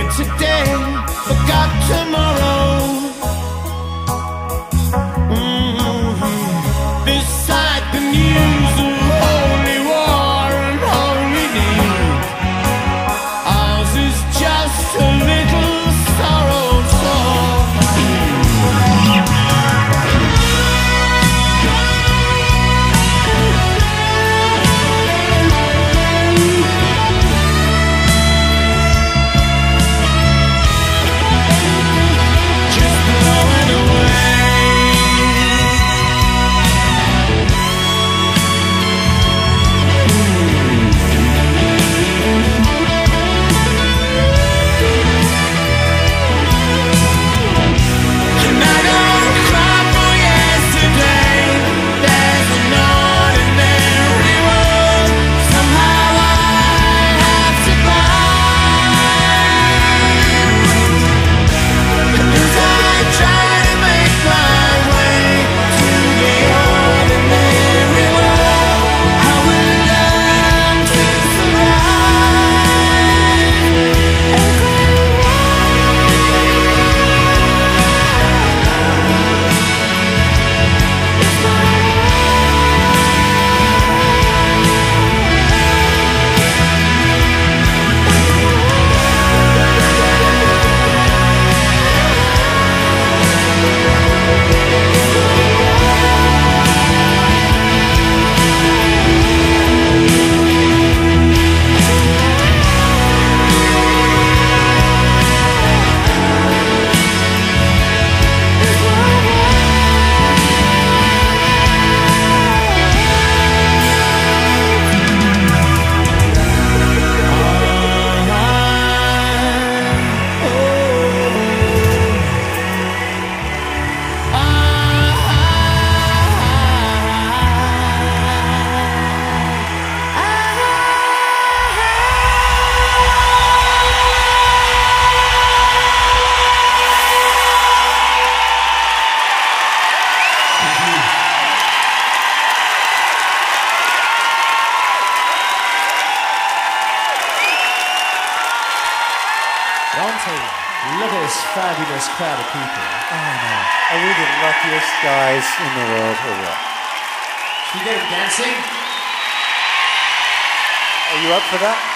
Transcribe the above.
today, forgot tomorrow. Beside the news of holy war and holy need, ours is just a little sorrow song. Just blowing away. And I don't cry for yesterday. There's an ordinary world. Somehow I have survived. As I try to make my way to the ordinary world, I will learn to Dante, look at this fabulous crowd of people. Oh no. Are we the luckiest guys in the world or what? Should we get him dancing? Are you up for that?